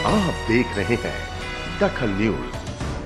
आप देख रहे हैं दखल न्यूज।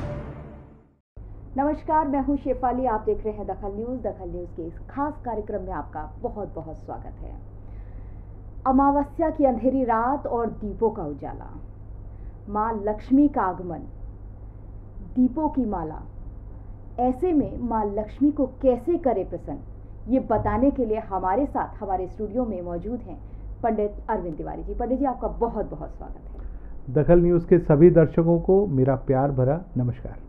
नमस्कार, मैं हूं शेफाली। आप देख रहे हैं दखल न्यूज। दखल न्यूज के इस खास कार्यक्रम में आपका बहुत बहुत स्वागत है। अमावस्या की अंधेरी रात और दीपों का उजाला, मां लक्ष्मी का आगमन, दीपों की माला। ऐसे में मां लक्ष्मी को कैसे करे प्रसन्न, ये बताने के लिए हमारे साथ हमारे स्टूडियो में मौजूद हैं पंडित अरविंद तिवारी जी। पंडित जी, आपका बहुत बहुत स्वागत है। दखल न्यूज के सभी दर्शकों को मेरा प्यार भरा नमस्कार।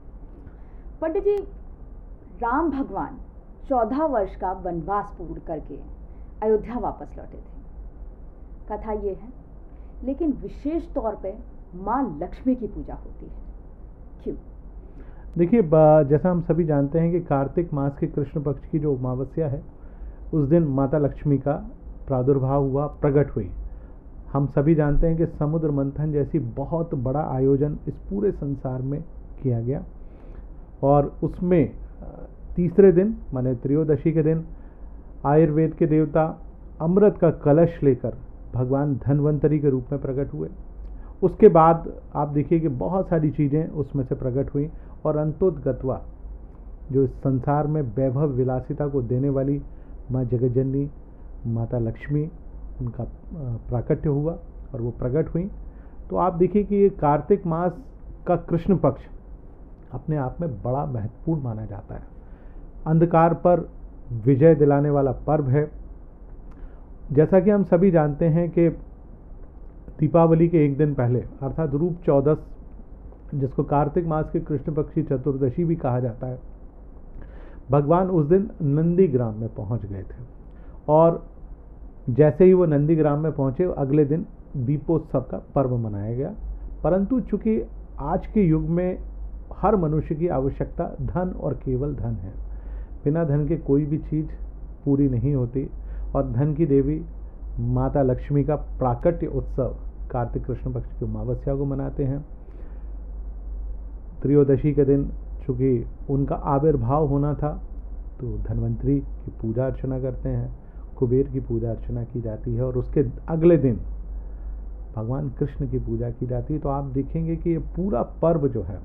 पंडित जी, राम भगवान 14 वर्ष का वनवास पूर्ण करके अयोध्या वापस लौटे थे। कथा ये है, लेकिन विशेष तौर पे मां लक्ष्मी की पूजा होती है, क्यों? देखिए, जैसा हम सभी जानते हैं कि कार्तिक मास के कृष्ण पक्ष की जो अमावस्या है, उस दिन माता लक्ष्मी का प्रादुर्भाव हुआ, प्रकट हुई। हम सभी जानते हैं कि समुद्र मंथन जैसी बहुत बड़ा आयोजन इस पूरे संसार में किया गया, और उसमें तीसरे दिन माने त्रयोदशी के दिन आयुर्वेद के देवता अमृत का कलश लेकर भगवान धन्वंतरी के रूप में प्रकट हुए। उसके बाद आप देखिए कि बहुत सारी चीज़ें उसमें से प्रकट हुई, और अंतोदगत्वा जो इस संसार में वैभव विलासिता को देने वाली माँ जगज्जननी माता लक्ष्मी, उनका प्राकट्य हुआ और वो प्रकट हुई। तो आप देखिए कि ये कार्तिक मास का कृष्ण पक्ष अपने आप में बड़ा महत्वपूर्ण माना जाता है। अंधकार पर विजय दिलाने वाला पर्व है। जैसा कि हम सभी जानते हैं कि दीपावली के एक दिन पहले अर्थात रूप चौदस, जिसको कार्तिक मास के कृष्ण पक्ष की चतुर्दशी भी कहा जाता है, भगवान उस दिन नंदीग्राम में पहुंच गए थे। और जैसे ही वो नंदीग्राम में पहुंचे, अगले दिन दीपोत्सव का पर्व मनाया गया। परंतु चूंकि आज के युग में हर मनुष्य की आवश्यकता धन और केवल धन है, बिना धन के कोई भी चीज़ पूरी नहीं होती, और धन की देवी माता लक्ष्मी का प्राकट्य उत्सव कार्तिक कृष्ण पक्ष की अमावस्या को मनाते हैं। त्रयोदशी के दिन चूँकि उनका आविर्भाव होना था, तो धन्वंतरी की पूजा अर्चना करते हैं, कुबेर की पूजा अर्चना की जाती है, और उसके अगले दिन भगवान कृष्ण की पूजा की जाती है। तो आप देखेंगे कि ये पूरा पर्व जो है,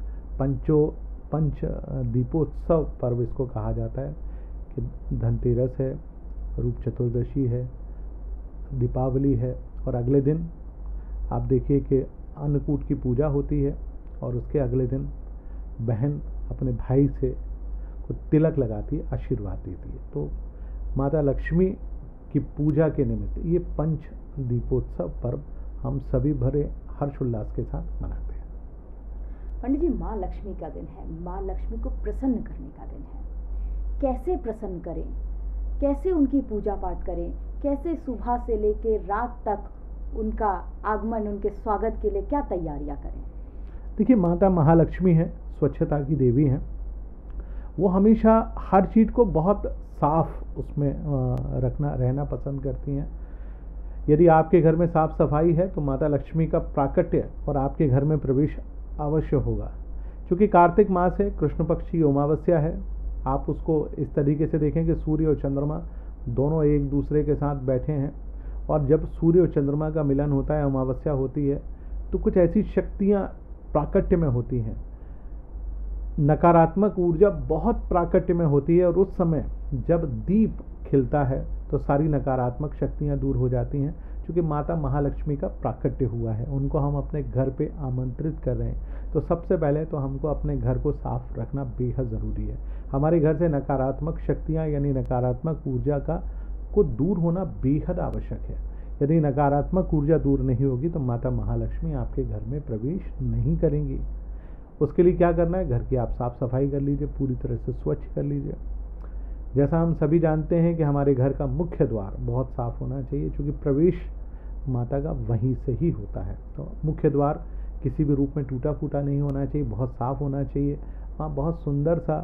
पंच दीपोत्सव पर्व इसको कहा जाता है, कि धनतेरस है, रूप चतुर्दशी है, दीपावली है, और अगले दिन आप देखिए कि अन्नकूट की पूजा होती है, और उसके अगले दिन बहन अपने भाई से को तिलक लगाती है, आशीर्वाद देती है। तो माता लक्ष्मी की पूजा के निमित्त ये पंच दीपोत्सव पर्व हम सभी भरे हर्षोल्लास के साथ मनाते हैं। पंडित जी, माँ लक्ष्मी का दिन है, माँ लक्ष्मी को प्रसन्न करने का दिन है। कैसे प्रसन्न करें, कैसे उनकी पूजा पाठ करें, कैसे सुबह से लेकर रात तक उनका आगमन, उनके स्वागत के लिए क्या तैयारियां करें? देखिए, माता महालक्ष्मी है, स्वच्छता की देवी हैं। वो हमेशा हर चीज़ को बहुत साफ उसमें रहना पसंद करती हैं। यदि आपके घर में साफ सफाई है, तो माता लक्ष्मी का प्राकट्य और आपके घर में प्रवेश अवश्य होगा। क्योंकि कार्तिक मास है, कृष्ण पक्ष की अमावस्या है। आप उसको इस तरीके से देखें कि सूर्य और चंद्रमा दोनों एक दूसरे के साथ बैठे हैं, और जब सूर्य और चंद्रमा का मिलन होता है, अमावस्या होती है, तो कुछ ऐसी शक्तियाँ प्राकट्य में होती हैं। नकारात्मक ऊर्जा बहुत प्राकट्य में होती है, और उस समय जब दीप खिलता है तो सारी नकारात्मक शक्तियां दूर हो जाती हैं। क्योंकि माता महालक्ष्मी का प्राकट्य हुआ है, उनको हम अपने घर पे आमंत्रित कर रहे हैं, तो सबसे पहले तो हमको अपने घर को साफ रखना बेहद ज़रूरी है। हमारे घर से नकारात्मक शक्तियाँ यानी नकारात्मक ऊर्जा को दूर होना बेहद आवश्यक है। यदि नकारात्मक ऊर्जा दूर नहीं होगी, तो माता महालक्ष्मी आपके घर में प्रवेश नहीं करेंगी। उसके लिए क्या करना है, घर की आप साफ सफाई कर लीजिए, पूरी तरह से स्वच्छ कर लीजिए। जैसा हम सभी जानते हैं कि हमारे घर का मुख्य द्वार बहुत साफ होना चाहिए, क्योंकि प्रवेश माता का वहीं से ही होता है। तो मुख्य द्वार किसी भी रूप में टूटा फूटा नहीं होना चाहिए, बहुत साफ होना चाहिए। वहाँ बहुत सुंदर सा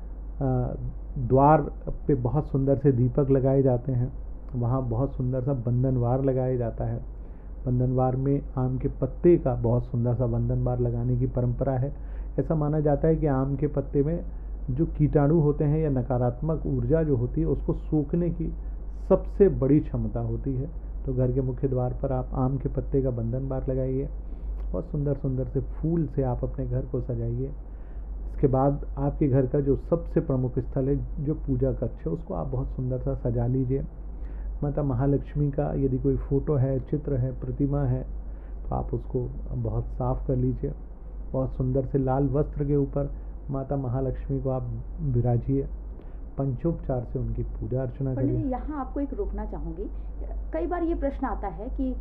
द्वार पे बहुत सुंदर से दीपक लगाए जाते हैं, वहाँ बहुत सुंदर सा बंधनवार लगाया जाता है। बंधनवार में आम के पत्ते का बहुत सुंदर सा बंधनवार लगाने की परंपरा है। ऐसा माना जाता है कि आम के पत्ते में जो कीटाणु होते हैं या नकारात्मक ऊर्जा जो होती है, उसको सोखने की सबसे बड़ी क्षमता होती है। तो घर के मुख्य द्वार पर आप आम के पत्ते का बंधन बार लगाइए, बहुत सुंदर सुंदर से फूल से आप अपने घर को सजाइए। इसके बाद आपके घर का जो सबसे प्रमुख स्थल है, जो पूजा कक्ष है, उसको आप बहुत सुंदर सा सजा लीजिए। माता महालक्ष्मी का यदि कोई फोटो है, चित्र है, प्रतिमा है, तो आप उसको बहुत साफ कर लीजिए। बहुत सुंदर से लाल वस्त्र के ऊपर माता महालक्ष्मी को आप विराजिए, पंचोपचार से उनकी पूजा अर्चना पंडित करिए। जी, यहाँ आपको एक रोकना चाहूँगी। कई बार ये प्रश्न आता है कि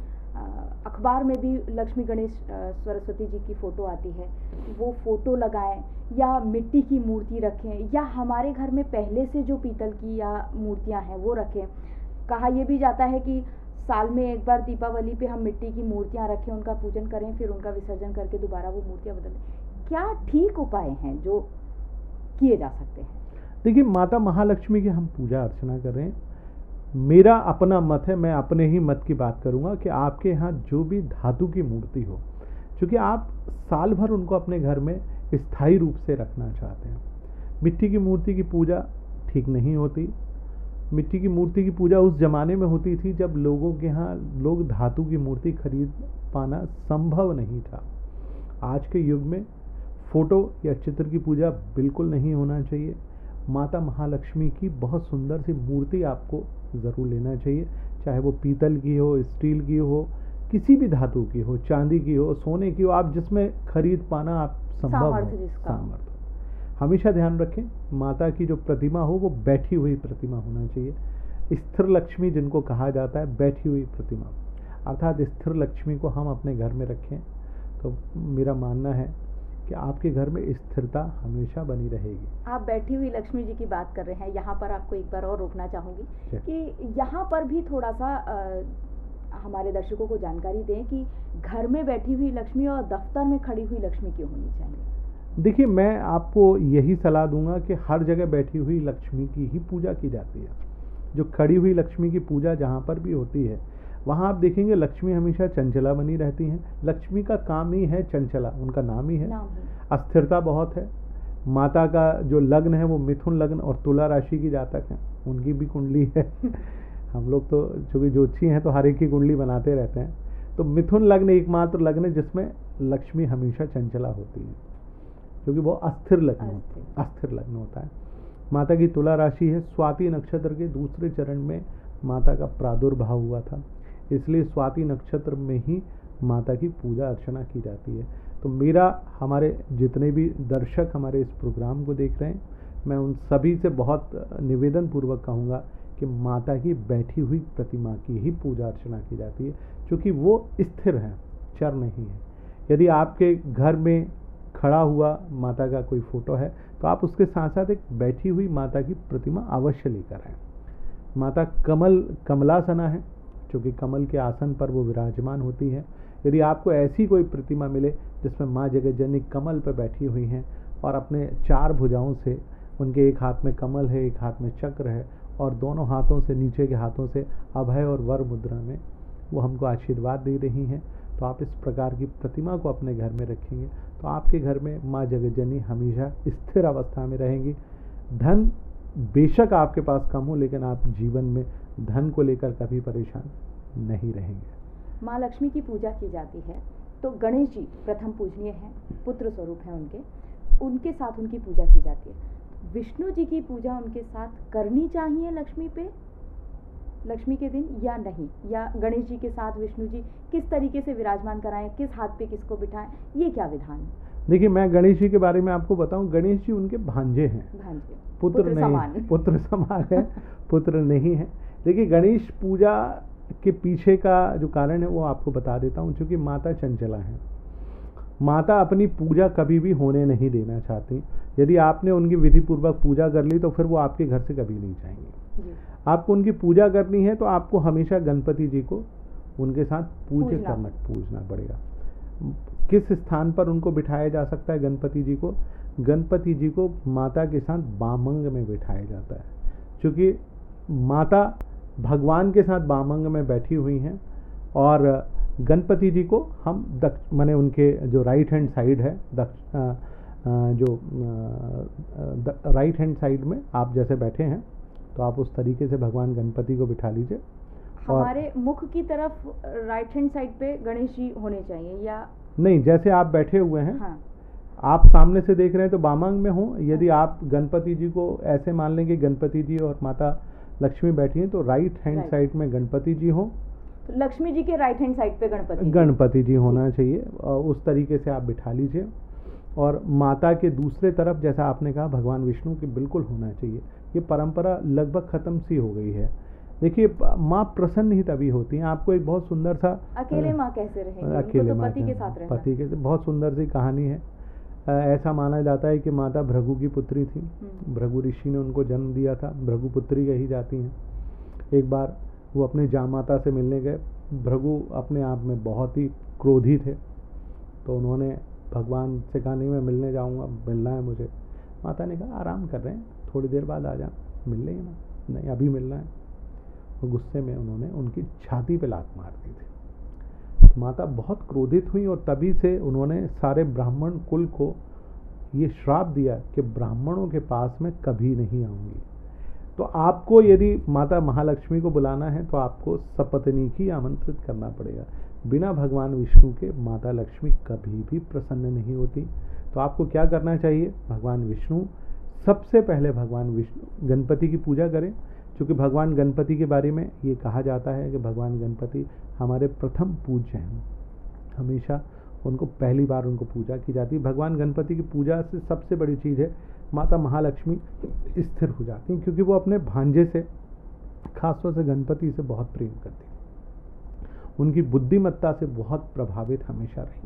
अखबार में भी लक्ष्मी गणेश सरस्वती जी की फ़ोटो आती है, वो फ़ोटो लगाएं या मिट्टी की मूर्ति रखें, या हमारे घर में पहले से जो पीतल की या मूर्तियाँ हैं वो रखें। कहा यह भी जाता है कि साल में एक बार दीपावली पे हम मिट्टी की मूर्तियाँ रखें, उनका पूजन करें, फिर उनका विसर्जन करके दोबारा वो मूर्तियाँ बदलें। क्या ठीक उपाय हैं जो किए जा सकते हैं? देखिए, माता महालक्ष्मी की हम पूजा अर्चना कर रहे हैं। मेरा अपना मत है, मैं अपने ही मत की बात करूंगा कि आपके यहाँ जो भी धातु की मूर्ति हो, क्योंकि आप साल भर उनको अपने घर में स्थायी रूप से रखना चाहते हैं। मिट्टी की मूर्ति की पूजा ठीक नहीं होती। मिट्टी की मूर्ति की पूजा उस जमाने में होती थी जब लोगों के यहाँ लोग धातु की मूर्ति खरीद पाना संभव नहीं था। आज के युग में फोटो या चित्र की पूजा बिल्कुल नहीं होना चाहिए। माता महालक्ष्मी की बहुत सुंदर सी मूर्ति आपको ज़रूर लेना चाहिए, चाहे वो पीतल की हो, स्टील की हो, किसी भी धातु की हो, चांदी की हो, सोने की हो, आप जिसमें खरीद पाना आप संभव हो, सामर्थ्य। हमेशा ध्यान रखें, माता की जो प्रतिमा हो वो बैठी हुई प्रतिमा होना चाहिए। स्थिर लक्ष्मी जिनको कहा जाता है, बैठी हुई प्रतिमा, अर्थात स्थिर लक्ष्मी को हम अपने घर में रखें तो मेरा मानना है कि आपके घर में स्थिरता हमेशा बनी रहेगी। आप बैठी हुई लक्ष्मी जी की बात कर रहे हैं, यहाँ पर आपको एक बार और रोकना चाहूँगी कि यहाँ पर भी थोड़ा सा हमारे दर्शकों को जानकारी दें कि घर में बैठी हुई लक्ष्मी और दफ्तर में खड़ी हुई लक्ष्मी क्यों होनी चाहिए। देखिए, मैं आपको यही सलाह दूंगा कि हर जगह बैठी हुई लक्ष्मी की ही पूजा की जाती है। जो खड़ी हुई लक्ष्मी की पूजा जहाँ पर भी होती है, वहाँ आप देखेंगे लक्ष्मी हमेशा चंचला बनी रहती हैं। लक्ष्मी का काम ही है चंचला, उनका नाम ही है। अस्थिरता बहुत है। माता का जो लग्न है वो मिथुन लग्न और तुला राशि की जातक है, उनकी भी कुंडली है। हम लोग तो चूँकि ज्योतिषी हैं तो हर एक की कुंडली बनाते रहते हैं। तो मिथुन लग्न एकमात्र लग्न है जिसमें लक्ष्मी हमेशा चंचला होती है, क्योंकि वो अस्थिर लग्न होता है। माता की तुला राशि है। स्वाति नक्षत्र के दूसरे चरण में माता का प्रादुर्भाव हुआ था, इसलिए स्वाति नक्षत्र में ही माता की पूजा अर्चना की जाती है। तो मेरा, हमारे जितने भी दर्शक हमारे इस प्रोग्राम को देख रहे हैं, मैं उन सभी से बहुत निवेदन पूर्वक कहूँगा कि माता की बैठी हुई प्रतिमा की ही पूजा अर्चना की जाती है, क्योंकि वो स्थिर है, चर नहीं है। यदि आपके घर में खड़ा हुआ माता का कोई फोटो है तो आप उसके साथ साथ एक बैठी हुई माता की प्रतिमा अवश्य लेकर आएँ। माता कमलासना है, क्योंकि कमल के आसन पर वो विराजमान होती है। यदि आपको ऐसी कोई प्रतिमा मिले जिसमें माँ जगतजननी कमल पर बैठी हुई हैं और अपने चार भुजाओं से, उनके एक हाथ में कमल है, एक हाथ में चक्र है और दोनों हाथों से, नीचे के हाथों से अभय और वर मुद्रा में वो हमको आशीर्वाद दे रही हैं, तो आप इस प्रकार की प्रतिमा को अपने घर में रखेंगे तो आपके घर में माँ जगतजननी हमेशा स्थिर अवस्था में रहेंगी। धन बेशक आपके पास कम हो, लेकिन आप जीवन में धन को लेकर कभी परेशान नहीं रहेंगे। माँ लक्ष्मी की पूजा की जाती है तो गणेश जी प्रथम पूजनीय हैं, पुत्र स्वरूप हैं उनके साथ उनकी पूजा की जाती है। विष्णु जी की पूजा उनके साथ करनी चाहिए लक्ष्मी के दिन या नहीं, या गणेश जी के साथ विष्णु जी किस तरीके से विराजमान कराएं, किस हाथ पे किसको बिठाएं, ये क्या विधान है? देखिए, मैं गणेश जी के बारे में आपको बताऊं, गणेश जी उनके भांजे हैं, पुत्र नहीं, पुत्र समान है, पुत्र नहीं है। देखिए, गणेश पूजा के पीछे का जो कारण है वो आपको बता देता हूँ। क्योंकि माता चंचला है, माता अपनी पूजा कभी भी होने नहीं देना चाहती। यदि आपने उनकी विधि पूर्वक पूजा कर ली तो फिर वो आपके घर से कभी नहीं जाएंगे। आपको उनकी पूजा करनी है तो आपको हमेशा गणपति जी को उनके साथ पूजना पड़ेगा। किस स्थान पर उनको बिठाया जा सकता है गणपति जी को? गणपति जी को माता के साथ बामंग में बिठाया जाता है, क्योंकि माता भगवान के साथ बामंग में बैठी हुई हैं और गणपति जी को हम माने उनके जो राइट हैंड साइड है, राइट हैंड साइड में आप जैसे बैठे हैं तो आप उस तरीके से भगवान गणपति को बिठा लीजिए। हमारे मुख की तरफ राइट हैंड साइड पे गणेश जी होने चाहिए या नहीं, जैसे आप बैठे हुए हैं, हाँ आप सामने से देख रहे हैं तो बामांग में हो। यदि आप गणपति जी को ऐसे मान लेंगे गणपति जी और माता लक्ष्मी बैठी हैं, तो राइट हैंड साइड में गणपति जी हो, तो लक्ष्मी जी के राइट हैंड साइड पे गणपति जी होना चाहिए। उस तरीके से आप बिठा लीजिए। और माता के दूसरे तरफ जैसा आपने कहा भगवान विष्णु के बिल्कुल होना चाहिए। ये परंपरा लगभग खत्म सी हो गई है। देखिए, माँ प्रसन्न ही तभी होती हैं। आपको एक बहुत सुंदर सा, अकेले माँ कैसे रहेंगे, अकेले उनको तो माँ पति के साथ रहना। पति के, बहुत सुंदर सी कहानी है। ऐसा माना जाता है कि माता भृगु की पुत्री थी। भृगु ऋषि ने उनको जन्म दिया था। भृगु पुत्री कही जाती हैं। एक बार वो अपने जामाता से मिलने गए। भृगु अपने आप में बहुत ही क्रोधी थे, तो उन्होंने भगवान से कहा, नहीं मैं मिलने जाऊंगा, मिलना है मुझे। माता ने कहा, आराम कर रहे हैं, थोड़ी देर बाद आ जाना, मिल लेंगे ना। नहीं, अभी मिलना है। तो गुस्से में उन्होंने उनकी छाती पे लात मार दी थी। तो माता बहुत क्रोधित हुई और तभी से उन्होंने सारे ब्राह्मण कुल को ये श्राप दिया कि ब्राह्मणों के पास में कभी नहीं आऊंगी। तो आपको यदि माता महालक्ष्मी को बुलाना है तो आपको सपत्नीक ही आमंत्रित करना पड़ेगा। बिना भगवान विष्णु के माता लक्ष्मी कभी भी प्रसन्न नहीं होती। तो आपको क्या करना चाहिए, भगवान विष्णु, सबसे पहले भगवान विष्णु गणपति की पूजा करें, क्योंकि भगवान गणपति के बारे में ये कहा जाता है कि भगवान गणपति हमारे प्रथम पूज्य हैं। हमेशा उनको पहली बार उनको पूजा की जाती है। भगवान गणपति की पूजा से सबसे बड़ी चीज़ है, माता महालक्ष्मी स्थिर हो जाती हैं, क्योंकि वो अपने भांजे से, खासतौर से गणपति से बहुत प्रेम करती हैं। उनकी बुद्धिमत्ता से बहुत प्रभावित हमेशा रही।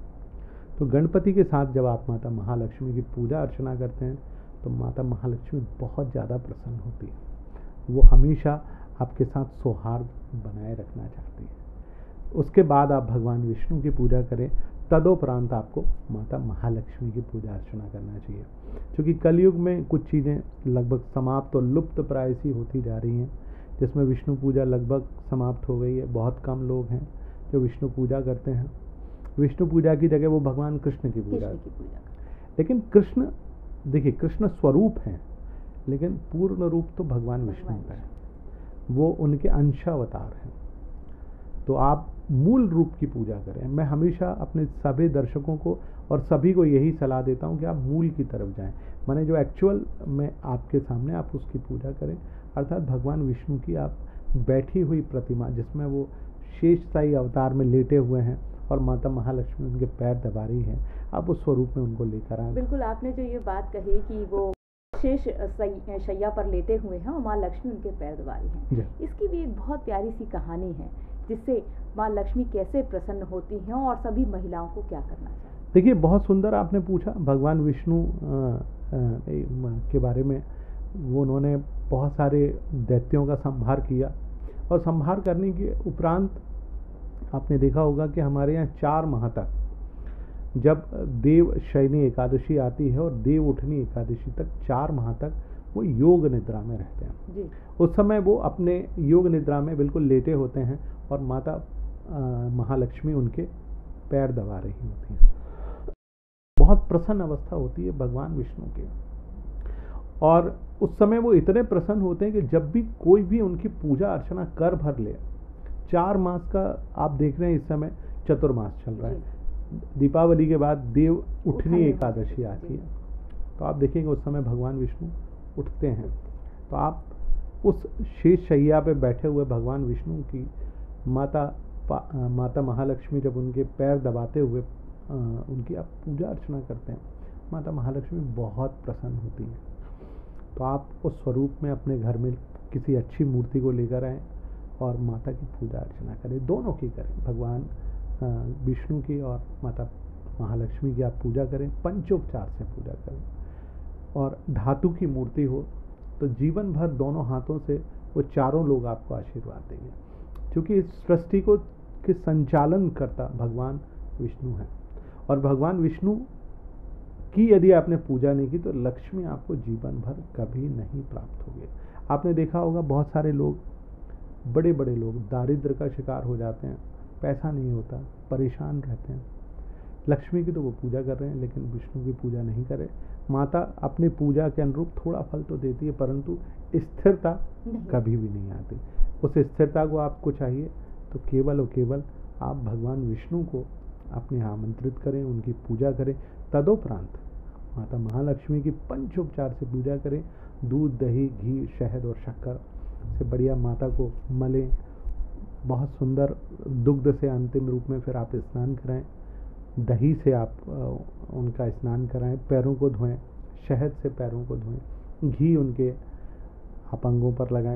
तो गणपति के साथ जब आप माता महालक्ष्मी की पूजा अर्चना करते हैं तो माता महालक्ष्मी बहुत ज़्यादा प्रसन्न होती है। वो हमेशा आपके साथ सौहार्द बनाए रखना चाहती है। उसके बाद आप भगवान विष्णु की पूजा करें, तदोपरांत आपको माता महालक्ष्मी की पूजा अर्चना करना चाहिए। क्योंकि कलयुग में कुछ चीज़ें लगभग समाप्त और लुप्त प्राय सी होती जा रही हैं, जिसमें विष्णु पूजा लगभग समाप्त हो गई है। बहुत कम लोग हैं जो विष्णु पूजा करते हैं। विष्णु पूजा की जगह वो भगवान कृष्ण की पूजा। लेकिन कृष्ण, देखिए, कृष्ण स्वरूप हैं, लेकिन पूर्ण रूप तो भगवान विष्णु का है। वो उनके अंशावतार हैं। तो आप मूल रूप की पूजा करें। मैं हमेशा अपने सभी दर्शकों को और सभी को यही सलाह देता हूं कि आप मूल की तरफ जाएं, माने जो एक्चुअल में आपके सामने, आप उसकी पूजा करें। अर्थात भगवान विष्णु की आप बैठी हुई प्रतिमा, जिसमें वो शेषशायी अवतार में लेटे हुए हैं और माता महालक्ष्मी उनके पैर दबा रही हैं, आप उस स्वरूप में उनको लेकर आए। बिल्कुल, आपने जो ये बात कही कि वो शेष शैया पर लेटे हुए हैं और माँ लक्ष्मी उनके पैर दबा रही हैं, इसकी भी एक बहुत प्यारी सी कहानी है, जिससे माँ लक्ष्मी कैसे प्रसन्न होती हैं और सभी महिलाओं को क्या करना चाहिए। देखिए, बहुत सुंदर आपने पूछा भगवान विष्णु के बारे में। वो उन्होंने बहुत सारे दैत्यों का संहार किया, और संहार करने के उपरांत आपने देखा होगा कि हमारे यहाँ 4 माह तक, जब देव शयनी एकादशी आती है और देव उठनी एकादशी तक, 4 माह तक वो योग निद्रा में रहते हैं जी। उस समय वो अपने योग निद्रा में बिल्कुल लेटे होते हैं और माता महालक्ष्मी उनके पैर दबा रही होती हैं। बहुत प्रसन्न अवस्था होती है भगवान विष्णु की, और उस समय वो इतने प्रसन्न होते हैं कि जब भी कोई भी उनकी पूजा अर्चना कर भर ले। 4 मास का आप देख रहे हैं, इस समय चतुर्मास चल रहा है। दीपावली के बाद देव उठनी एकादशी आती है, तो आप देखेंगे उस समय भगवान विष्णु उठते हैं। तो आप उस शेष शैया पे बैठे हुए भगवान विष्णु की माता महालक्ष्मी जब उनके पैर दबाते हुए उनकी आप पूजा अर्चना करते हैं, माता महालक्ष्मी बहुत प्रसन्न होती है। तो आप उस स्वरूप में अपने घर में किसी अच्छी मूर्ति को लेकर आएँ और माता की पूजा अर्चना करें, दोनों की करें। भगवान विष्णु की और माता महालक्ष्मी की आप पूजा करें, पंचोपचार से पूजा करें। और धातु की मूर्ति हो तो जीवन भर दोनों हाथों से वो चारों लोग आपको आशीर्वाद देंगे, क्योंकि इस सृष्टि को के संचालन करता भगवान विष्णु है। और भगवान विष्णु की यदि आपने पूजा नहीं की तो लक्ष्मी आपको जीवन भर कभी नहीं प्राप्त होगी। आपने देखा होगा बहुत सारे लोग, बड़े बड़े लोग दारिद्र्य का शिकार हो जाते हैं, पैसा नहीं होता, परेशान रहते हैं, लक्ष्मी की तो वो पूजा कर रहे हैं, लेकिन विष्णु की पूजा नहीं करे। माता अपनी पूजा के अनुरूप थोड़ा फल तो देती है, परंतु स्थिरता कभी भी नहीं आती। उस स्थिरता को आपको चाहिए तो केवल और केवल आप भगवान विष्णु को अपने आमंत्रित करें, उनकी पूजा करें। तदोपरांत माता महालक्ष्मी की पंचोपचार से पूजा करें। दूध, दही, घी, शहद और शक्कर से बढ़िया माता को मलें, बहुत सुंदर दुग्ध से अंतिम रूप में फिर आप स्नान कराएं। दही से आप उनका स्नान कराएं, पैरों को धोएं, शहद से पैरों को धोएं, घी उनके आप अंगों पर लगाएं।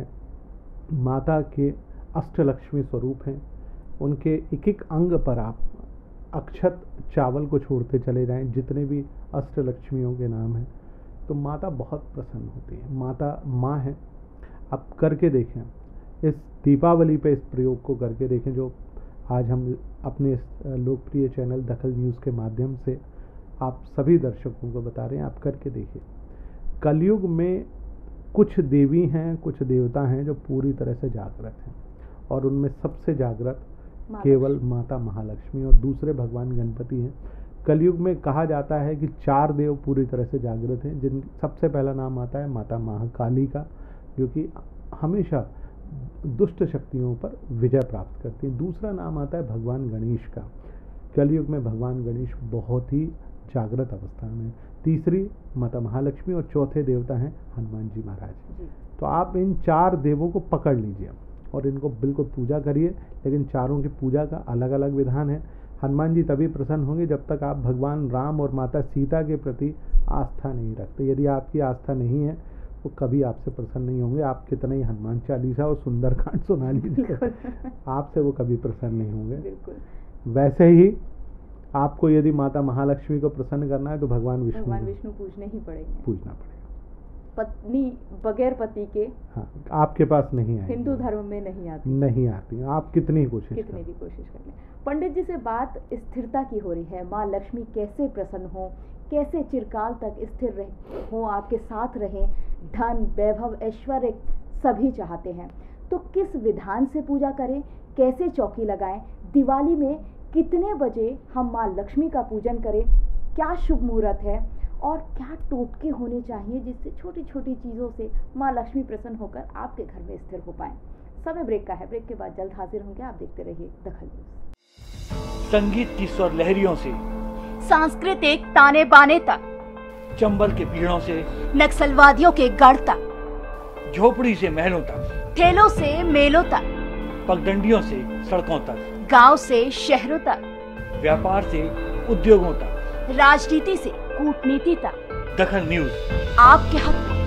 माता के अष्टलक्ष्मी स्वरूप हैं, उनके एक एक अंग पर आप अक्षत चावल को छोड़ते चले जाएं, जितने भी अष्टलक्ष्मियों के नाम हैं, तो माता बहुत प्रसन्न होती है। माता माँ है। आप करके देखें, इस दीपावली पे इस प्रयोग को करके देखें, जो आज हम अपने इस लोकप्रिय चैनल दखल न्यूज़ के माध्यम से आप सभी दर्शकों को बता रहे हैं। आप करके देखिए। कलयुग में कुछ देवी हैं, कुछ देवता हैं जो पूरी तरह से जागृत हैं, और उनमें सबसे जागृत केवल माता महालक्ष्मी और दूसरे भगवान गणपति हैं। कलयुग में कहा जाता है कि 4 देव पूरी तरह से जागृत हैं, जिन सबसे पहला नाम आता है माता महाकाली का, जो कि हमेशा दुष्ट शक्तियों पर विजय प्राप्त करती है। दूसरा नाम आता है भगवान गणेश का। कलयुग में भगवान गणेश बहुत ही जागृत अवस्था में। तीसरी माता महालक्ष्मी और चौथे देवता हैं हनुमान जी महाराज। तो आप इन 4 देवों को पकड़ लीजिए और इनको बिल्कुल पूजा करिए, लेकिन चारों की पूजा का अलग अलग विधान है। हनुमान जी तभी प्रसन्न होंगे जब तक आप भगवान राम और माता सीता के प्रति आस्था नहीं रखते। यदि आपकी आस्था नहीं है वो कभी आपसे प्रसन्न नहीं होंगे। आप कितना ही हनुमान चालीसा और सुंदरकांड सुना लीजिए, आपसे वो कभी प्रसन्न नहीं होंगे। वैसे ही आपको यदि माता महालक्ष्मी को प्रसन्न करना है तो भगवान विष्णु पूछना पड़ेगा। पत्नी बगैर पति के हाँ, आपके पास नहीं है, हिंदू धर्म में नहीं आती। आप कितनी भी कोशिश कर लें। पंडित जी से बात स्थिरता की हो रही है। माँ लक्ष्मी कैसे प्रसन्न हो, कैसे चिरकाल तक स्थिर हो, आपके साथ रहें। धन, वैभव, ऐश्वर्य सभी चाहते हैं, तो किस विधान से पूजा करें, कैसे चौकी लगाएं, दिवाली में कितने बजे हम माँ लक्ष्मी का पूजन करें, क्या शुभ मुहूर्त है और क्या टोटके होने चाहिए जिससे छोटी छोटी चीज़ों से माँ लक्ष्मी प्रसन्न होकर आपके घर में स्थिर हो पाएं। समय ब्रेक का है, ब्रेक के बाद जल्द हाजिर होंगे। आप देखते रहिए दखल न्यूज़। संगीत की स्वर लहरियों से सांस्कृतिक ताने बाने तक, चंबल के पीड़ों से नक्सलवादियों के गढ़ तक, झोपड़ी से महलों तक, ठेलों से मेलों तक, पगडंडियों से सड़कों तक, गांव से शहरों तक, व्यापार से उद्योगों तक, राजनीति से कूटनीति तक, दखल न्यूज आपके हक में।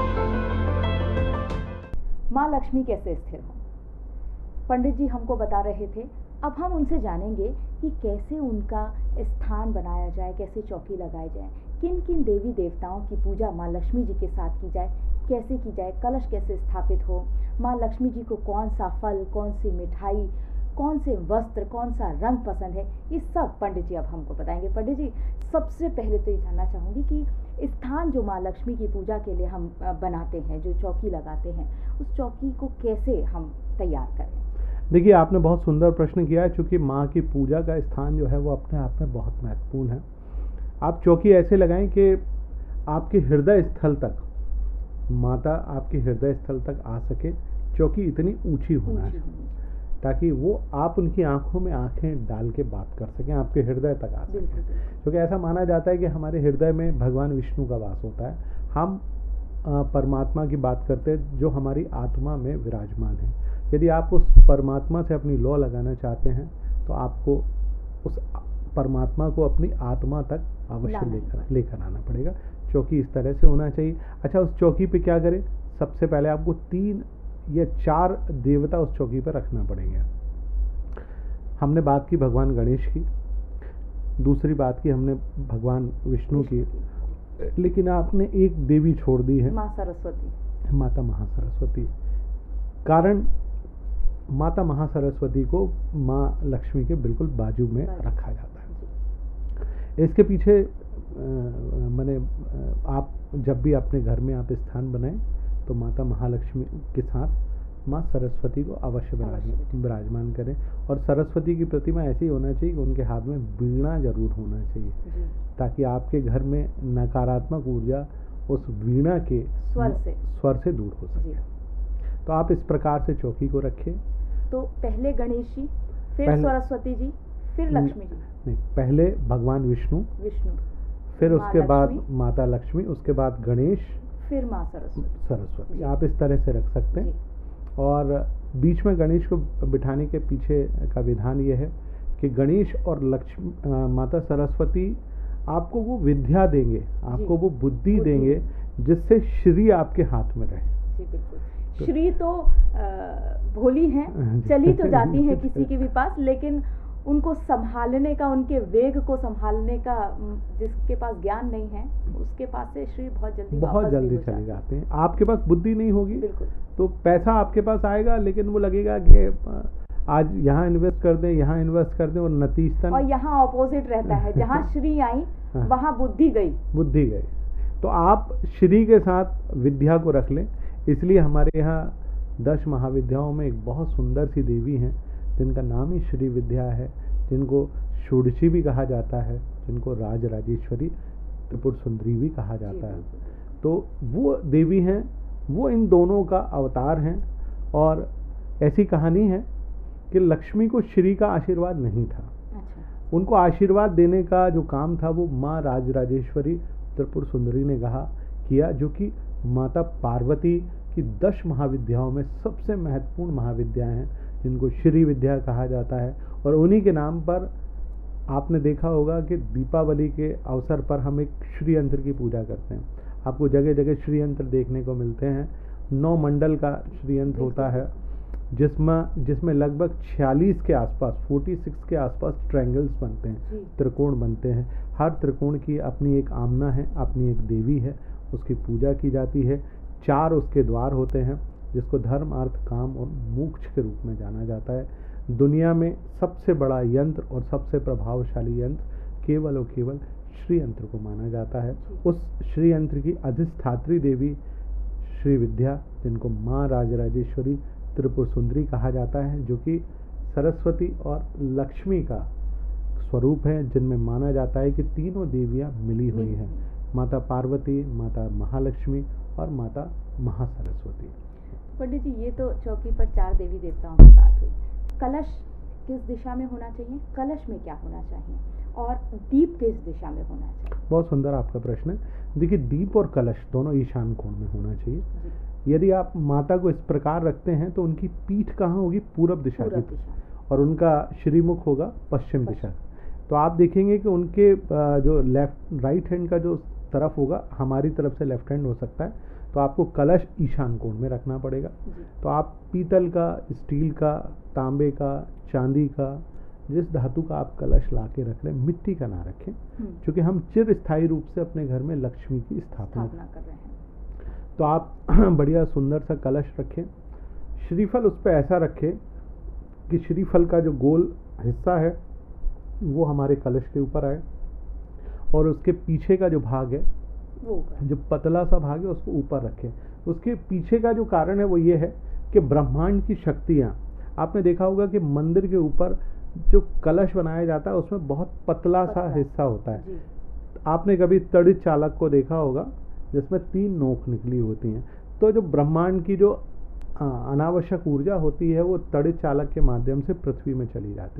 माँ लक्ष्मी कैसे स्थिर हो, पंडित जी हमको बता रहे थे। अब हम उनसे जानेंगे कि कैसे उनका स्थान बनाया जाए, कैसे चौकी लगाई जाए, किन किन देवी देवताओं की पूजा माँ लक्ष्मी जी के साथ की जाए, कैसे की जाए, कलश कैसे स्थापित हो, माँ लक्ष्मी जी को कौन सा फल, कौन सी मिठाई, कौन से वस्त्र, कौन सा रंग पसंद है, ये सब पंडित जी अब हमको बताएंगे। पंडित जी, सबसे पहले तो ये जानना चाहूँगी कि स्थान जो माँ लक्ष्मी की पूजा के लिए हम बनाते हैं, जो चौकी लगाते हैं, उस चौकी को कैसे हम तैयार करें? देखिए, आपने बहुत सुंदर प्रश्न किया है, चूँकि माँ की पूजा का स्थान जो है वो अपने आप में बहुत महत्वपूर्ण है। आप चौकी ऐसे लगाएं कि आपके हृदय स्थल तक माता आपके हृदय स्थल तक आ सके। चौकी इतनी ऊंची होना है ताकि वो आप उनकी आंखों में आंखें डाल के बात कर सकें, आपके हृदय तक आ सकें। क्योंकि ऐसा माना जाता है कि हमारे हृदय में भगवान विष्णु का वास होता है। हम परमात्मा की बात करते हैं जो हमारी आत्मा में विराजमान है। यदि आप उस परमात्मा से अपनी लौ लगाना चाहते हैं तो आपको उस परमात्मा को अपनी आत्मा तक अवश्य लेकर आना पड़ेगा। चौकी इस तरह से होना चाहिए। अच्छा, उस चौकी पे क्या करें? सबसे पहले आपको 3 या 4 देवता उस चौकी पर रखना पड़ेंगे। हमने बात की भगवान गणेश की, दूसरी बात की हमने भगवान विष्णु की, लेकिन आपने एक देवी छोड़ दी है, माँ सरस्वती, माता महासरस्वती। कारण माता महासरस्वती को माँ लक्ष्मी के बिल्कुल बाजू में रखा जाता है। इसके पीछे मैंने आप जब भी अपने घर में आप स्थान बनाएं तो माता महालक्ष्मी के साथ माँ सरस्वती को अवश्य विराजमान करें। और सरस्वती की प्रतिमा ऐसी होना चाहिए कि उनके हाथ में वीणा जरूर होना चाहिए, ताकि आपके घर में नकारात्मक ऊर्जा उस वीणा के स्वर से दूर हो सके। तो आप इस प्रकार से चौकी को रखें। तो पहले गणेश जी, फिर सरस्वती जी, फिर लक्ष्मी जी? नहीं, पहले भगवान विष्णु, फिर उसके बाद माता लक्ष्मी, उसके बाद गणेश, फिर माँ सरस्वती। आप इस तरह से रख सकते हैं। और बीच में गणेश को बिठाने के पीछे का विधान ये है कि गणेश और माता सरस्वती आपको वो विद्या देंगे, आपको वो बुद्धि देंगे जिससे श्री आपके हाथ में रहे। जी बिल्कुल। श्री तो भोली हैं, चली तो जाती हैं किसी के भी पास, लेकिन उनको संभालने का, उनके वेग को संभालने का जिसके पास ज्ञान नहीं है, उसके पास से श्री बहुत जल्दी चले जाते हैं। आपके पास बुद्धि नहीं होगी तो पैसा आपके पास आएगा, लेकिन वो लगेगा कि आज यहाँ इन्वेस्ट कर दें, यहाँ इन्वेस्ट कर दें, और नतीजतन और यहाँ ऑपोजिट रहता है, जहाँ श्री आई वहाँ बुद्धि गई। तो आप श्री के साथ विद्या को रख लें। इसलिए हमारे यहाँ 10 महाविद्याओं में एक बहुत सुंदर सी देवी हैं जिनका नाम ही श्री विद्या है, जिनको षोडशी भी कहा जाता है, जिनको राज राजेश्वरी त्रिपुर सुंदरी भी कहा जाता है। तो वो देवी हैं, वो इन दोनों का अवतार हैं। और ऐसी कहानी है कि लक्ष्मी को श्री का आशीर्वाद नहीं था। उनको आशीर्वाद देने का जो काम था वो माँ राज राजेश्वरी त्रिपुर सुंदरी ने किया, जो कि माता पार्वती की 10 महाविद्याओं में सबसे महत्वपूर्ण महाविद्या हैं, जिनको श्री विद्या कहा जाता है। और उन्हीं के नाम पर आपने देखा होगा कि दीपावली के अवसर पर हम एक श्री यंत्र की पूजा करते हैं। आपको जगह जगह श्री यंत्र देखने को मिलते हैं। 9 मंडल का श्री यंत्र होता है, जिसमें लगभग 46 के आसपास, 46 के आसपास ट्रायंगल्स बनते हैं, त्रिकोण बनते हैं। हर त्रिकोण की अपनी एक आमना है, अपनी एक देवी है, उसकी पूजा की जाती है। 4 उसके द्वार होते हैं, जिसको धर्म, अर्थ, काम और मोक्ष के रूप में जाना जाता है। दुनिया में सबसे बड़ा यंत्र और सबसे प्रभावशाली यंत्र केवल और केवल श्री यंत्र को माना जाता है। उस श्री यंत्र की अधिष्ठात्री देवी श्री विद्या, जिनको माँ राजराजेश्वरी त्रिपुर सुंदरी कहा जाता है, जो कि सरस्वती और लक्ष्मी का स्वरूप है, जिनमें माना जाता है कि तीनों देवियां मिली हुई हैं, माता पार्वती, माता महालक्ष्मी और माता महासरस्वती। पंडित जी, ये तो चौकी पर 4 देवी देवताओं की बात हुई। कलश किस दिशा में होना चाहिए, कलश में क्या होना चाहिए, और दीप किस दिशा में होना चाहिए? बहुत सुंदर आपका प्रश्न है। देखिए, दीप और कलश दोनों ईशान कोण में होना चाहिए। यदि आप माता को इस प्रकार रखते हैं तो उनकी पीठ कहाँ होगी? पूरब दिशा की, और उनका श्रीमुख होगा पश्चिम दिशा। तो आप देखेंगे कि उनके जो राइट हैंड का जो तरफ होगा, हमारी तरफ से लेफ्ट हैंड हो सकता है, तो आपको कलश ईशान कोण में रखना पड़ेगा। तो आप पीतल का, स्टील का, तांबे का, चांदी का, जिस धातु का आप कलश ला के रख रहे हैं, मिट्टी का ना रखें, क्योंकि हम चिरस्थायी रूप से अपने घर में लक्ष्मी की स्थापना कर रहे हैं। तो आप बढ़िया सुंदर सा कलश रखें। श्रीफल उस पर ऐसा रखें कि श्रीफल का जो गोल हिस्सा है वो हमारे कलश के ऊपर आए, और उसके पीछे का जो भाग है, जो पतला सा भाग है, उसको ऊपर रखें। उसके पीछे का जो कारण है वो ये है कि ब्रह्मांड की शक्तियाँ, आपने देखा होगा कि मंदिर के ऊपर जो कलश बनाया जाता है उसमें बहुत पतला सा हिस्सा होता है। आपने कभी तड़ित चालक को देखा होगा, जिसमें 3 नोक निकली होती हैं। तो जो ब्रह्मांड की जो अनावश्यक ऊर्जा होती है वो तड़ित चालक के माध्यम से पृथ्वी में चली जाती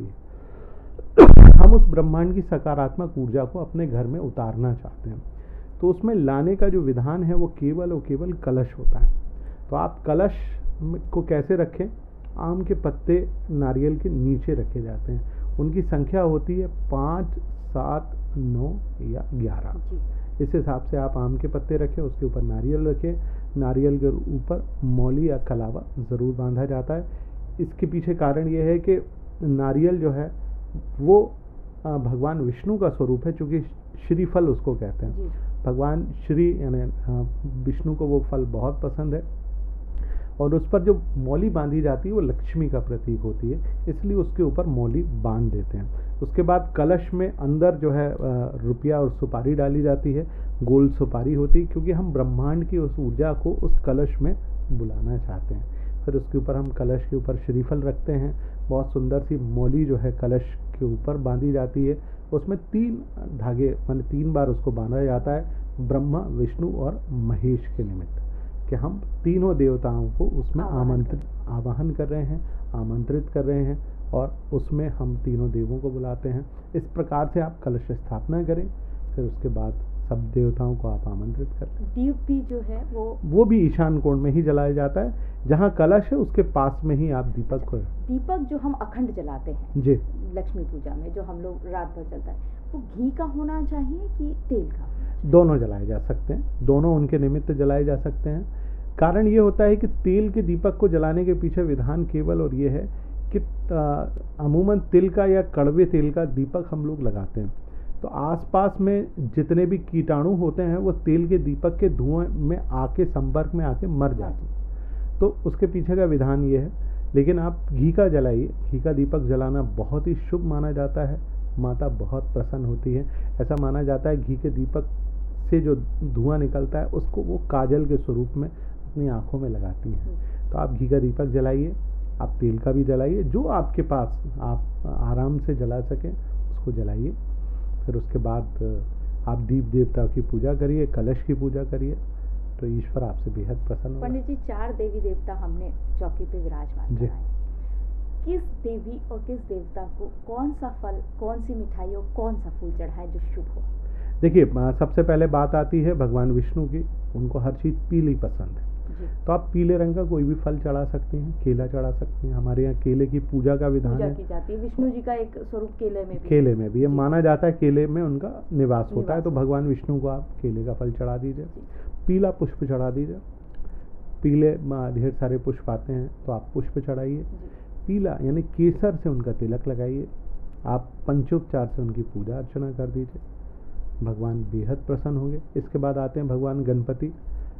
है। हम उस ब्रह्मांड की सकारात्मक ऊर्जा को अपने घर में उतारना चाहते हैं, तो उसमें लाने का जो विधान है वो केवल और केवल कलश होता है। तो आप कलश को कैसे रखें? आम के पत्ते नारियल के नीचे रखे जाते हैं। उनकी संख्या होती है 5, 7, 9 या 11। इस हिसाब से आप आम के पत्ते रखें, उसके ऊपर नारियल रखें। नारियल के ऊपर मौली या कलावा ज़रूर बांधा जाता है। इसके पीछे कारण ये है कि नारियल जो है वो भगवान विष्णु का स्वरूप है, चूँकि श्रीफल उसको कहते हैं। भगवान श्री यानी विष्णु को वो फल बहुत पसंद है, और उस पर जो मौली बांधी जाती है वो लक्ष्मी का प्रतीक होती है, इसलिए उसके ऊपर मौली बांध देते हैं। उसके बाद कलश में अंदर जो है रुपया और सुपारी डाली जाती है, गोल सुपारी होती है, क्योंकि हम ब्रह्मांड की उस ऊर्जा को उस कलश में बुलाना चाहते हैं। फिर उसके ऊपर हम कलश के ऊपर श्रीफल रखते हैं। बहुत सुंदर सी मौली जो है कलश के ऊपर बांधी जाती है, उसमें 3 धागे माने 3 बार उसको बांधा जाता है, ब्रह्मा, विष्णु और महेश के निमित्त, कि हम तीनों देवताओं को उसमें आवाहन कर रहे हैं, आमंत्रित कर रहे हैं, और उसमें हम तीनों देवों को बुलाते हैं। इस प्रकार से आप कलश स्थापना करें, फिर उसके बाद सब देवताओं को आप आमंत्रित करते हैं। दीप भी जो है वो भी ईशान कोण में ही जलाया जाता है, जहाँ कलश है उसके पास में ही आप दीपक को। दीपक जो हम अखंड जलाते हैं जी, लक्ष्मी पूजा में, जो हम लोग रात भर जलता है, वो घी का होना चाहिए कि तेल का? दोनों जलाए जा सकते हैं, दोनों उनके निमित्त जलाए जा सकते हैं। कारण ये होता है कि तेल के दीपक को जलाने के पीछे विधान केवल और ये है कि अमूमन तिल का या कड़वे तेल का दीपक हम लोग लगाते हैं, तो आसपास में जितने भी कीटाणु होते हैं वो तेल के दीपक के धुएं में आके संपर्क में आके मर जाते हैं, तो उसके पीछे का विधान ये है। लेकिन आप घी का जलाइए, घी का दीपक जलाना बहुत ही शुभ माना जाता है, माता बहुत प्रसन्न होती है। ऐसा माना जाता है घी के दीपक से जो धुआं निकलता है उसको वो काजल के स्वरूप में अपनी आंखों में लगाती हैं। तो आप घी का दीपक जलाइए, आप तेल का भी जलाइए, जो आपके पास आप आराम से जला सकें उसको जलाइए। फिर उसके बाद आप दीप देवता की पूजा करिए, कलश की पूजा करिए, तो ईश्वर आपसे बेहद प्रसन्न होगा। पंडित जी, 4 देवी देवता हमने चौकी पे विराजमान कराए, किस देवी और किस देवता को कौन सा फल, कौन सी मिठाई और कौन सा फूल चढ़ाएं जो शुभ हो? देखिए, सबसे पहले बात आती है भगवान विष्णु की, उनको हर चीज़ पीली पसंद है, तो आप पीले रंग का कोई भी फल चढ़ा सकते हैं, केला चढ़ा सकते हैं। हमारे यहाँ केले की पूजा का विधान है, की जाती है। विष्णु जी का एक स्वरूप केले में भी ये माना जाता है, केले में उनका निवास होता है, तो भगवान विष्णु को आप केले का फल चढ़ा दीजिए, पीला पुष्प चढ़ा दीजिए। पीले ढेर सारे पुष्प आते हैं तो आप पुष्प चढ़ाइए। पीला यानी केसर से उनका तिलक लगाइए, आप पंचोपचार से उनकी पूजा अर्चना कर दीजिए, भगवान बेहद प्रसन्न होंगे। इसके बाद आते हैं भगवान गणपति,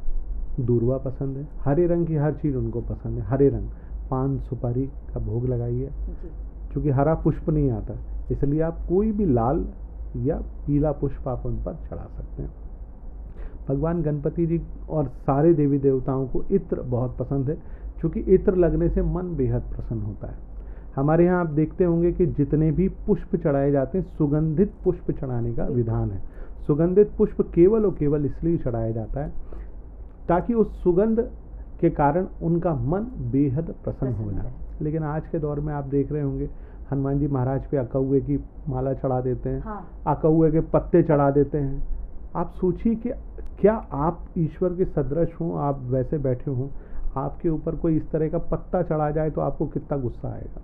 दूर्वा पसंद है, हरे रंग की हर चीज़ उनको पसंद है, हरे रंग, पान सुपारी का भोग लगाइए। क्योंकि हरा पुष्प नहीं आता, इसलिए आप कोई भी लाल या पीला पुष्प आप उन पर चढ़ा सकते हैं। भगवान गणपति जी और सारे देवी देवताओं को इत्र बहुत पसंद है, क्योंकि इत्र लगने से मन बेहद प्रसन्न होता है। हमारे यहाँ आप देखते होंगे कि जितने भी पुष्प चढ़ाए जाते हैं, सुगंधित पुष्प चढ़ाने का विधान है। सुगंधित पुष्प केवल और केवल इसलिए चढ़ाया जाता है ताकि उस सुगंध के कारण उनका मन बेहद प्रसन्न हो जाए। लेकिन आज के दौर में आप देख रहे होंगे, हनुमान जी महाराज पे अकौए की माला चढ़ा देते हैं, अकौए के पत्ते चढ़ा देते हैं। आप सोचिए कि क्या आप ईश्वर के सदृश हों, आप वैसे बैठे हों, आपके ऊपर कोई इस तरह का पत्ता चढ़ा जाए तो आपको कितना गुस्सा आएगा।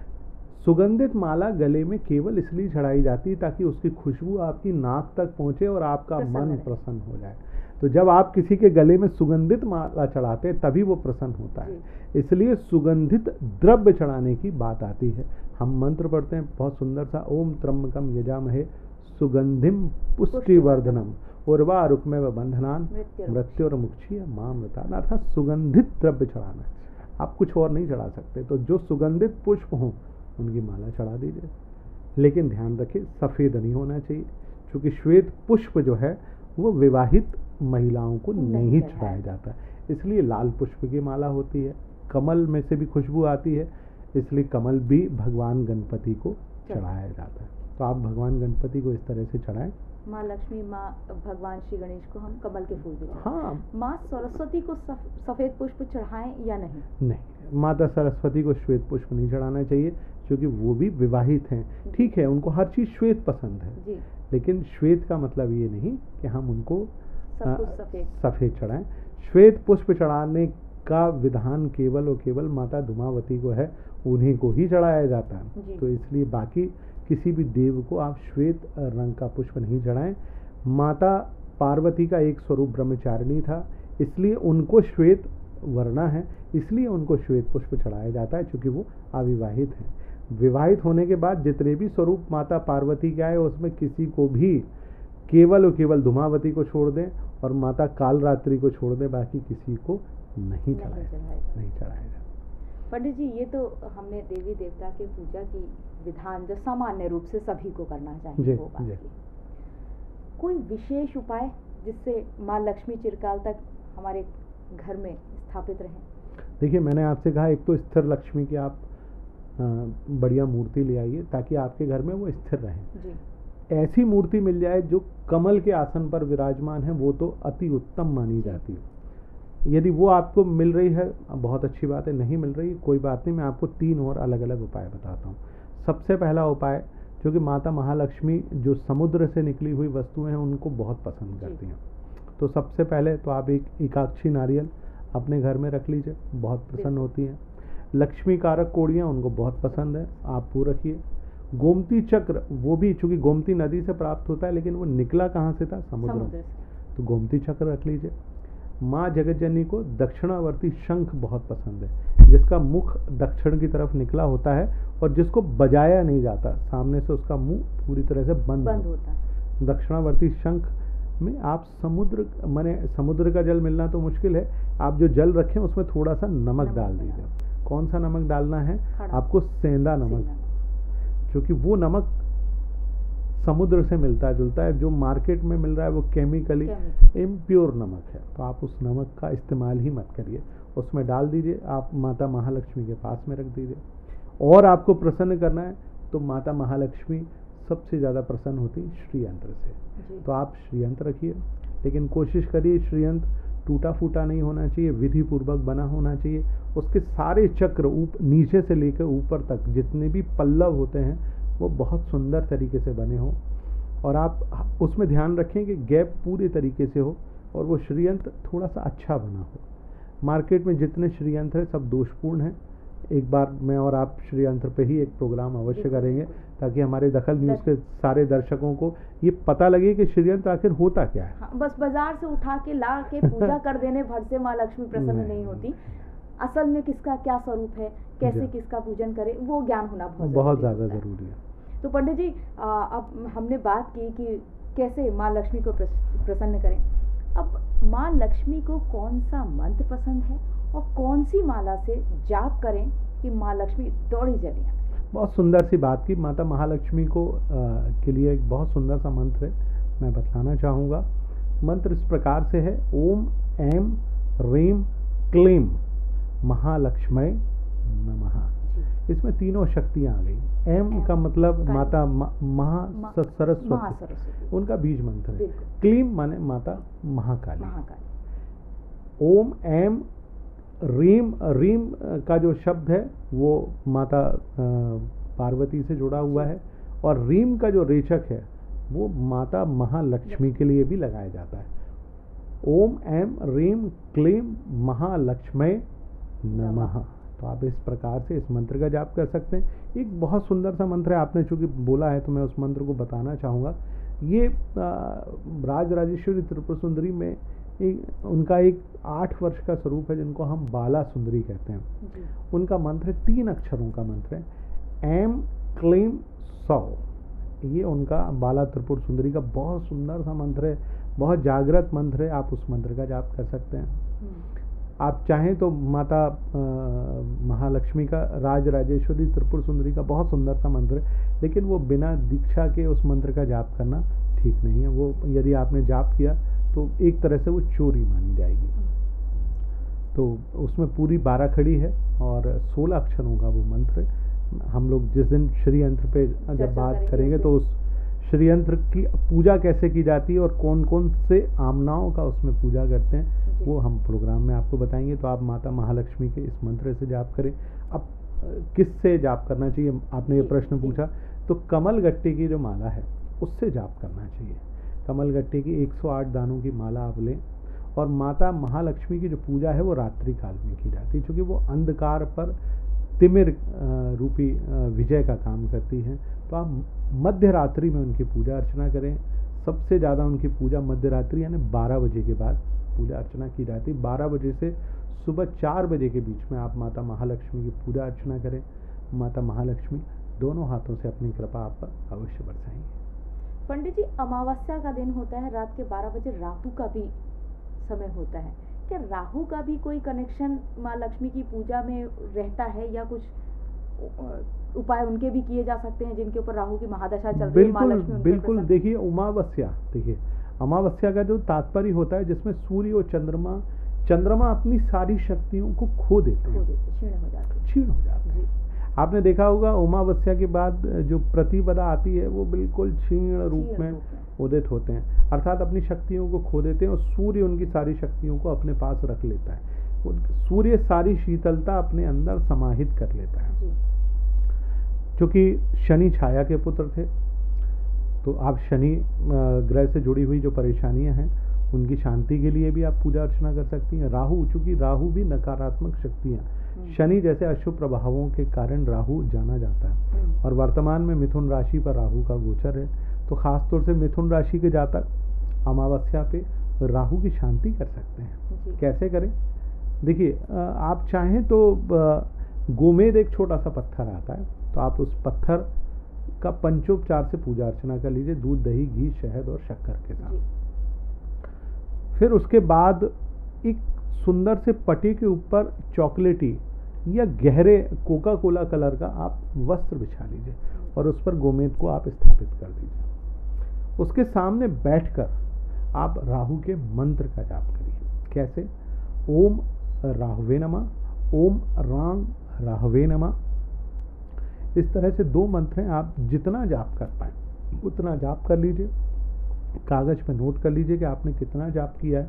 सुगंधित माला गले में केवल इसलिए चढ़ाई जाती है ताकि उसकी खुशबू आपकी नाक तक पहुंचे और आपका मन प्रसन्न हो जाए। तो जब आप किसी के गले में सुगंधित माला चढ़ाते हैं तभी वो प्रसन्न होता है, इसलिए सुगंधित द्रव्य चढ़ाने की बात आती है। हम मंत्र पढ़ते हैं बहुत सुंदर सा, ओम त्र्यंबकम यजामहे सुगंधिम पुष्टिवर्धनम उर्वा रुक्मेव बंधनान मृत्युर्मुक्षीय मामृतान, अर्थात सुगंधित द्रव्य चढ़ाना है, आप कुछ और नहीं चढ़ा सकते। तो जो सुगंधित पुष्प हों उनकी माला चढ़ा दीजिए, लेकिन ध्यान रखें सफ़ेद नहीं होना चाहिए, क्योंकि श्वेत पुष्प जो है वो विवाहित महिलाओं को नहीं चढ़ाया जाता, इसलिए लाल पुष्प की माला होती है। कमल में से भी खुशबू आती है, इसलिए कमल भी भगवान गणपति को चढ़ाया जाता है। तो आप भगवान गणपति को इस तरह से चढ़ाएं। माँ लक्ष्मी, माँ भगवान श्री गणेश को हम कमल के फूल भी चढ़ाएं। हाँ, माँ सरस्वती को सफ़ेद पुष्प चढ़ाएं या नहीं? नहीं, माता सरस्वती को श्वेत पुष्प नहीं चढ़ाना चाहिए, क्योंकि वो भी विवाहित हैं। ठीक है, उनको हर चीज़ श्वेत पसंद है जी, लेकिन श्वेत का मतलब ये नहीं कि हम उनको सफ़ेद चढ़ाएं। श्वेत पुष्प चढ़ाने का विधान केवल और केवल माता धूमावती को है, उन्हीं को ही चढ़ाया जाता है। तो इसलिए बाकी किसी भी देव को आप श्वेत रंग का पुष्प नहीं चढ़ाएं। माता पार्वती का एक स्वरूप ब्रह्मचारिणी था, इसलिए उनको श्वेत वर्णा है, इसलिए उनको श्वेत पुष्प चढ़ाया जाता है, क्योंकि वो अविवाहित हैं। विवाहित होने के बाद जितने भी स्वरूप माता पार्वती के आए उसमें किसी को भी केवल और केवल धूमावती को छोड़ दें और माता कालरात्रि को छोड़ दें, बाकी किसी को नहीं चढ़ाया जाए। पंडित जी, ये तो हमने देवी देवता के पूजा की विधान जो सामान्य रूप से सभी को करना चाहिए वो बात की। कोई विशेष उपाय जिससे माँ लक्ष्मी चिरकाल तक हमारे घर में स्थापित रहें? देखिए, मैंने आपसे कहा एक तो स्थिर लक्ष्मी की आप बढ़िया मूर्ति ले आइए ताकि आपके घर में वो स्थिर रहें। जी। ऐसी मूर्ति मिल जाए जो कमल के आसन पर विराजमान है, वो तो अति उत्तम मानी जाती है। यदि वो आपको मिल रही है बहुत अच्छी बात है, नहीं मिल रही कोई बात नहीं, मैं आपको 3 और अलग अलग उपाय बताता हूँ। सबसे पहला उपाय, जो कि माता महालक्ष्मी जो समुद्र से निकली हुई वस्तुएं हैं उनको बहुत पसंद करती हैं, तो सबसे पहले तो आप एक एकाक्षी नारियल अपने घर में रख लीजिए, बहुत प्रसन्न होती हैं। लक्ष्मी कारक कोड़ियाँ उनको बहुत पसंद है, आप वो रखिए। गोमती चक्र, वो भी चूंकि गोमती नदी से प्राप्त होता है लेकिन वो निकला कहाँ से था, समुद्र से, तो गोमती चक्र रख लीजिए। माँ जगतजननी को दक्षिणावर्ती शंख बहुत पसंद है, जिसका मुख दक्षिण की तरफ निकला होता है और जिसको बजाया नहीं जाता, सामने से उसका मुंह पूरी तरह से बंद होता है। दक्षिणावर्ती शंख में आप समुद्र का जल मिलना तो मुश्किल है, आप जो जल रखें उसमें थोड़ा सा नमक डाल दीजिए। कौन सा नमक डालना है आपको, सेंधा नमक, क्योंकि वो नमक समुद्र से मिलता जुलता है, जो मार्केट में मिल रहा है वो केमिकली इम्प्योर नमक है, तो आप उस नमक का इस्तेमाल ही मत करिए, उसमें डाल दीजिए, आप माता महालक्ष्मी के पास में रख दीजिए। और आपको प्रसन्न करना है तो माता महालक्ष्मी सबसे ज़्यादा प्रसन्न होती श्रीयंत्र से, तो आप श्रीयंत्र रखिए, लेकिन कोशिश करिए श्रीयंत्र टूटा फूटा नहीं होना चाहिए, विधि पूर्वक बना होना चाहिए। उसके सारे चक्र नीचे से लेकर ऊपर तक जितने भी पल्लव होते हैं वो बहुत सुंदर तरीके से बने हों, और आप उसमें ध्यान रखें कि गैप पूरे तरीके से हो और वो श्रीयंत्र थोड़ा सा अच्छा बना हो। मार्केट में जितने श्रीयंत्र हैं सब दोषपूर्ण हैं। एक बार मैं और आप श्रीयंत्र पे ही एक प्रोग्राम अवश्य करेंगे ताकि हमारे दखल न्यूज़ के सारे दर्शकों को ये पता लगे कि श्रीयंत्र आखिर होता क्या है। हाँ, बस बाजार से उठा के ला के पूजा कर देने भर से माँ लक्ष्मी प्रसन्न नहीं होती। असल में किसका क्या स्वरूप है, कैसे किसका पूजन करें, वो ज्ञान होना बहुत ज़्यादा ज़रूरी है। तो पंडित जी, अब हमने बात की कि कैसे माँ लक्ष्मी को प्रसन्न करें। अब माँ लक्ष्मी को कौन सा मंत्र पसंद है और कौन सी माला से जाप करें कि माँ लक्ष्मी दौड़ी चली आए? बहुत सुंदर सी बात की। माता महालक्ष्मी को के लिए एक बहुत सुंदर सा मंत्र है, मैं बतलाना चाहूँगा। मंत्र इस प्रकार से है, ओम ऐम ह्रीम क्लीम महालक्ष्मी नमः। इसमें तीनों शक्तियाँ आ गई। एम का मतलब माता महा सरस्वती, उनका बीज मंत्र है। क्लीम माने माता महाकाली। ओम एम रीम, रीम का जो शब्द है वो माता पार्वती से जुड़ा हुआ है, और रीम का जो रेचक है वो माता महालक्ष्मी के लिए भी लगाया जाता है। ओम एम रीम क्लीम महालक्ष्मी नमः। तो आप इस प्रकार से इस मंत्र का जाप कर सकते हैं। एक बहुत सुंदर सा मंत्र है, आपने चूंकि बोला है तो मैं उस मंत्र को बताना चाहूँगा। ये राजराजेश्वरी त्रिपुर सुंदरी में उनका एक 8 वर्ष का स्वरूप है जिनको हम बाला सुंदरी कहते हैं। उनका मंत्र 3 अक्षरों का मंत्र है, एम क्लीम सौ। ये उनका बाला त्रिपुर सुंदरी का बहुत सुंदर सा मंत्र है, बहुत जागृत मंत्र है। आप उस मंत्र का जाप कर सकते हैं। आप चाहें तो माता महालक्ष्मी का राजराजेश्वरी त्रिपुर सुंदरी का बहुत सुंदर सा मंत्र है, लेकिन वो बिना दीक्षा के उस मंत्र का जाप करना ठीक नहीं है। वो यदि आपने जाप किया तो एक तरह से वो चोरी मानी जाएगी। तो उसमें पूरी 12 खड़ी है और 16 अक्षरों का वो मंत्र है। हम लोग जिस दिन श्रीयंत्र पे जब बात करेंगे तो उस श्रीयंत्र की पूजा कैसे की जाती है और कौन कौन से आमनाओं का उसमें पूजा करते हैं वो हम प्रोग्राम में आपको बताएंगे। तो आप माता महालक्ष्मी के इस मंत्र से जाप करें। अब किससे जाप करना चाहिए, आपने ये प्रश्न पूछा, तो कमल गट्टे की जो माला है उससे जाप करना चाहिए। कमल गट्टे की 108 दानों की माला आप लें, और माता महालक्ष्मी की जो पूजा है वो रात्रि काल में की जाती है, क्योंकि वो अंधकार पर तिमिर रूपी विजय का काम करती हैं। तो आप मध्य रात्रि में उनकी पूजा अर्चना करें। सबसे ज़्यादा उनकी पूजा मध्य रात्रि यानी 12 बजे के बाद पूजा अर्चना की जाती है। 12 बजे से सुबह 4 बजे के बीच में आप माता महालक्ष्मी की पूजा अर्चना करें। माता महालक्ष्मी दोनों हाथों से अपनी कृपा आप पर अवश्य बरसाएंगे। पंडित जी, अमावस्या का दिन होता है, रात के 12 बजे राहु का भी समय होता है। क्या राहु का भी कोई कनेक्शन माँ लक्ष्मी की पूजा में रहता है, या कुछ उपाय उनके भी किए जा सकते हैं जिनके ऊपर राहु की महादशा चल रही है? माँ लक्ष्मी बिल्कुल। देखिए, अमावस्या, देखिए अमावस्या का जो तात्पर्य होता है जिसमें सूर्य और चंद्रमा चंद्रमा अपनी सारी शक्तियों को खो देते हैं, क्षीण हो जाते हैं। आपने देखा होगा अमावस्या के बाद जो प्रतिपदा आती है वो बिल्कुल क्षीण रूप में उदित होते हैं, अर्थात अपनी शक्तियों को खो देते हैं और सूर्य उनकी सारी शक्तियों को अपने पास रख लेता है। सूर्य सारी शीतलता अपने अंदर समाहित कर लेता है। क्योंकि शनि छाया के पुत्र थे, तो आप शनि ग्रह से जुड़ी हुई जो परेशानियां हैं उनकी शांति के लिए भी आप पूजा अर्चना कर सकती हैं। राहु, चूंकि राहु भी नकारात्मक शक्तियां, शनि जैसे अशुभ प्रभावों के कारण राहु जाना जाता है, और वर्तमान में मिथुन राशि पर राहु का गोचर है। तो खास तौर से मिथुन राशि के जातक अमावस्या पे राहु की शांति कर सकते हैं। कैसे करें? देखिए, आप चाहें तो गोमेद एक छोटा सा पत्थर आता है, तो आप उस पत्थर का पंचोपचार से पूजा अर्चना कर लीजिए, दूध, दही, घी, शहद और शक्कर के साथ। फिर उसके बाद एक सुंदर से पटे के ऊपर चॉकलेटी या गहरे कोका कोला कलर का आप वस्त्र बिछा लीजिए और उस पर गोमेद को आप स्थापित कर दीजिए। उसके सामने बैठकर आप राहु के मंत्र का जाप करिए। कैसे? ओम राहवे नमः, ओम रांग राहवे नमः। इस तरह से 2 मंत्र हैं, आप जितना जाप कर पाए उतना जाप कर लीजिए। कागज पर नोट कर लीजिए कि आपने कितना जाप किया है।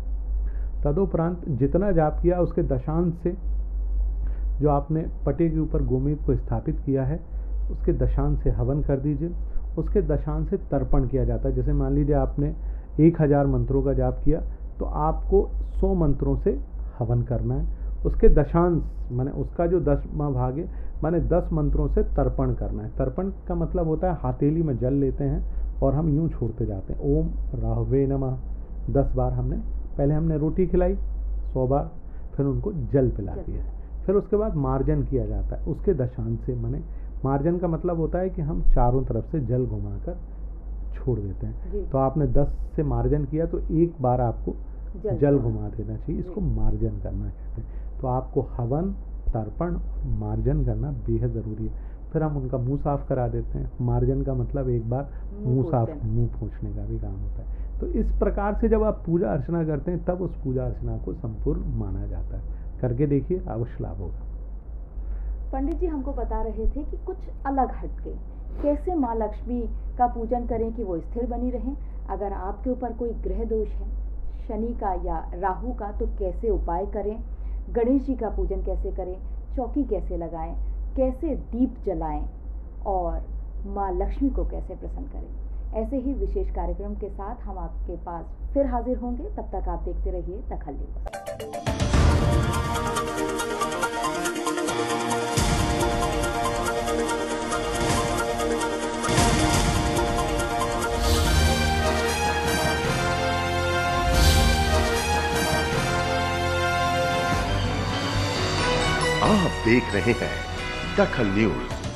तदुपरांत जितना जाप किया उसके दशांश से, जो आपने पटे के ऊपर गोमेद को स्थापित किया है उसके दशांश से हवन कर दीजिए। उसके दशांश से तर्पण किया जाता है। जैसे मान लीजिए आपने 1000 मंत्रों का जाप किया तो आपको 100 मंत्रों से हवन करना है। उसके दशांश माने उसका जो 10वां भाग है, माने 10 मंत्रों से तर्पण करना है। तर्पण का मतलब होता है हथेली में जल लेते हैं और हम यूं छोड़ते जाते हैं। ओम राहवे नमः 10 बार पहले हमने रोटी खिलाई 100 बार, फिर उनको जल पिला दिया। फिर उसके बाद मार्जन किया जाता है उसके दशांश से। माने मार्जन का मतलब होता है कि हम चारों तरफ से जल घुमाकर छोड़ देते हैं। तो आपने 10 से मार्जन किया तो एक बार आपको जल घुमा देना चाहिए, इसको मार्जन करना कहते हैं। तो आपको हवन, तर्पण, मार्जन करना बेहद ज़रूरी है। फिर हम उनका मुंह साफ करा देते हैं। मार्जन का मतलब एक बार मुंह पोंछने का भी काम होता है। तो इस प्रकार से जब आप पूजा अर्चना करते हैं तब उस पूजा अर्चना को संपूर्ण माना जाता है। करके देखिए, अवश्य लाभ होगा। पंडित जी हमको बता रहे थे कि कुछ अलग हटके कैसे माँ लक्ष्मी का पूजन करें कि वो स्थिर बनी रहें। अगर आपके ऊपर कोई ग्रह दोष है, शनि का या राहु का, तो कैसे उपाय करें? गणेश जी का पूजन कैसे करें? चौकी कैसे लगाएं? कैसे दीप जलाएं? और माँ लक्ष्मी को कैसे प्रसन्न करें? ऐसे ही विशेष कार्यक्रम के साथ हम आपके पास फिर हाजिर होंगे। तब तक आप देखते रहिए दखल न्यूज़। आप देख रहे हैं दखल न्यूज।